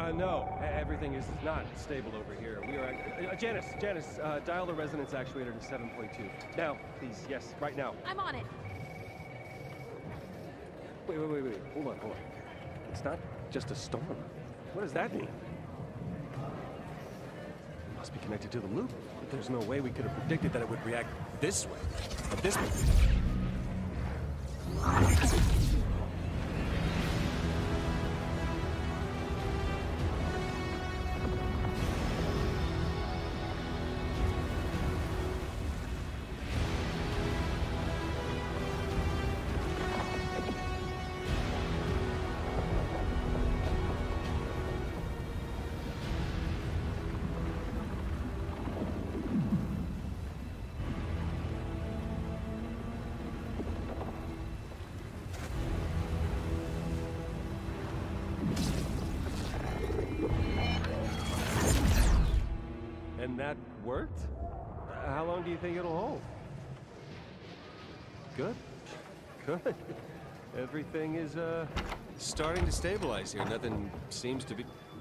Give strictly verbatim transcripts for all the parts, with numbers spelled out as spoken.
Uh, no, e- everything is not stable over here. We are... Uh, Janice, Janice, uh, dial the resonance actuator to seven point two. Now, please, yes, right now. I'm on it. Wait, wait, wait, wait. Hold on, hold on. It's not just a storm. What does that mean? It must be connected to the loop. But there's no way we could have predicted that it would react this way. Or this way. And that worked? Uh, how long do you think it'll hold? Good. Good. Everything is, uh, starting to stabilize here. Nothing seems to be...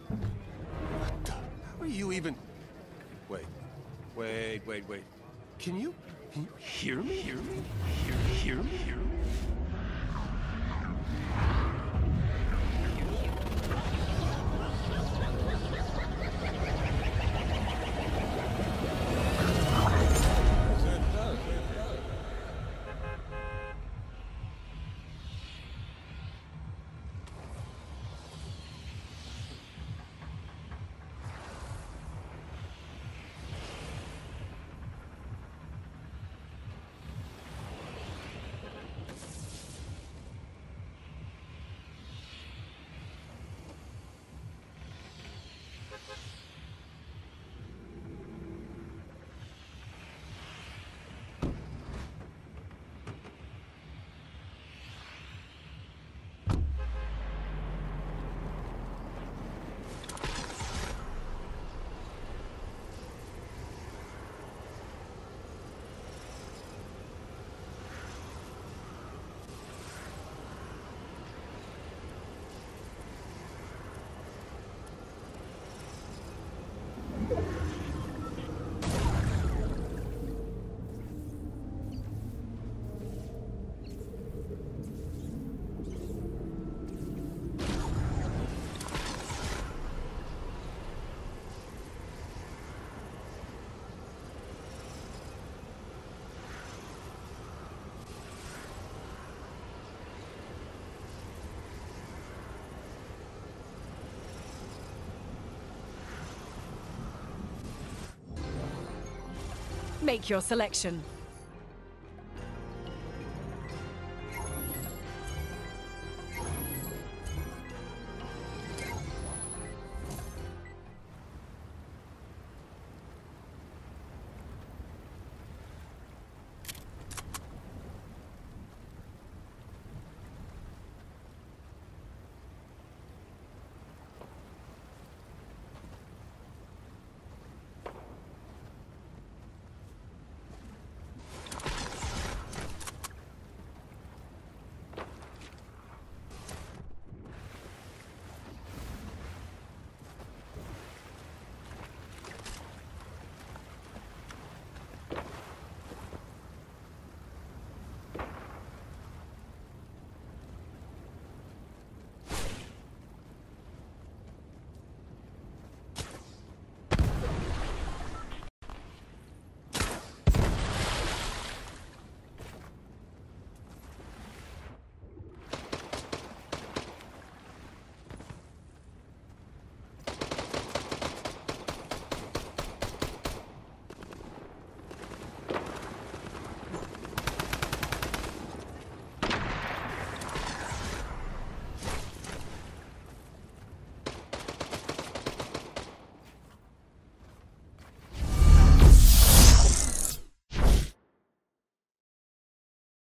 What the... How are you even... Wait. Wait, wait, wait. Can you... Can you hear me? Hear me? Hear, hear me? Hear me? Make your selection.